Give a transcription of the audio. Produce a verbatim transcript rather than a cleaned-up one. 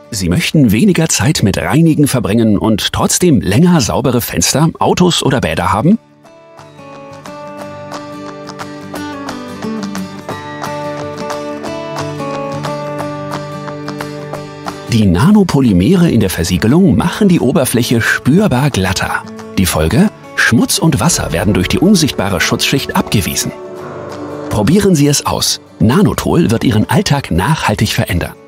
Sie möchten weniger Zeit mit Reinigen verbringen und trotzdem länger saubere Fenster, Autos oder Bäder haben? Die Nanopolymere in der Versiegelung machen die Oberfläche spürbar glatter. Die Folge? Schmutz und Wasser werden durch die unsichtbare Schutzschicht abgewiesen. Probieren Sie es aus. Nanotol wird Ihren Alltag nachhaltig verändern.